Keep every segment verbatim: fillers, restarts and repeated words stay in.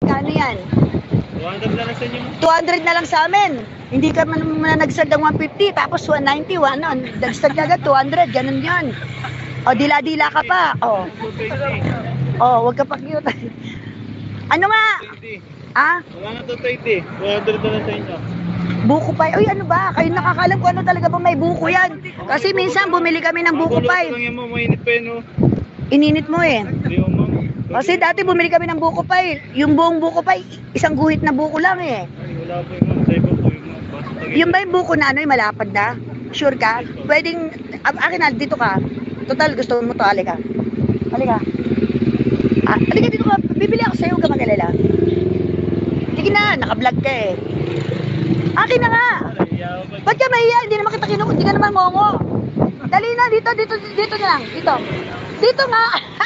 magkano yan? two hundred na lang sa inyo. two hundred na lang sa amin. Hindi ka man nagsag ng one fifty, tapos one ninety, ano, dagsag ka agad, two hundred, ganun yun. O, dila-dila ka pa. O, two twenty. o, wag ka pa cute. Ano nga? Ah? Wala na two twenty. two hundred na lang sa inyo. Buko pie. Uy, ano ba? Kayo nakakalam kung ano talaga ba may buko yan. Kasi minsan bumili kami ng buko Magulo pie. lang yan mo, mainit pa yun, oh. Ininit mo eh. Hindi, oh, ma'am. Kasi dati bumili kami ng buko pie. Yung buong buko pie, isang guhit na buko lang eh. Ay, wala po yung ma'am. Sa iba po yung ma'am. Basta tagay- Yung ba yung buko na ano, yung malapad na? Sure ka? Pwedeng, a- akin na, dito ka. Total, gusto mo to, halika. Halika. Ah, halika dito ka. Bibili ako sa'yo, huwag ka mag-alala. Sige na, naka-vlog ka eh. Akin na nga. Ay, yaw pa. Ba't ka mahiya? Hindi naman kita kinuha, hindi ka naman mongo. Dali na, dito, dito, dito na lang. Dito. Dito nga.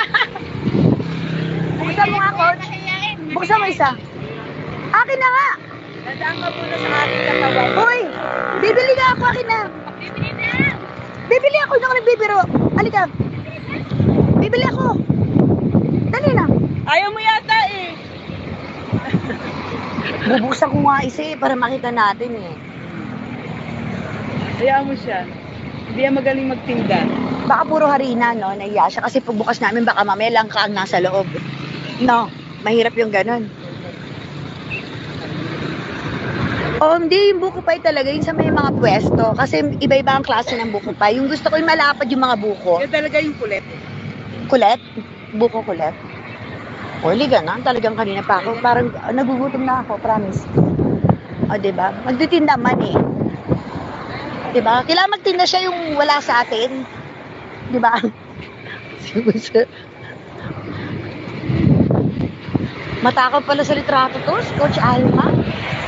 Buksan mo nga, coach. Buksan mo isa. Akin na nga. Dadaan ka muna sa aking katawan. Hoy, bibili nga ako, akin na. Bibili na! Bibili ako, hindi ako nagbibiro. Halika. Bibili ako. Dali na. Ayaw mo yata eh. Bubuksan ko nga isa eh, para makita natin eh. Hayaan mo siya. Hindi yan magaling magtinda. Baka puro harina, no? Naiya siya. Kasi pagbukas namin, baka mamaya lang ka ang nasa loob. No, mahirap yung ganun. O, hindi, yung buko pie talaga, yung sa may mga pwesto. Kasi iba-iba ang klase ng buko pie. Yung gusto ko yung malapad yung mga buko. Yan talaga yung kulit. Kulet? Buko kulet? Orly, ganun. Talagang kanina pa ako. Parang ah, nagugutom na ako, promise. O, diba? Magtitinda man eh. Diba? Kailangan magtinda siya yung wala sa atin. Diba? Matakot pala sa litrato to, si Coach Alma.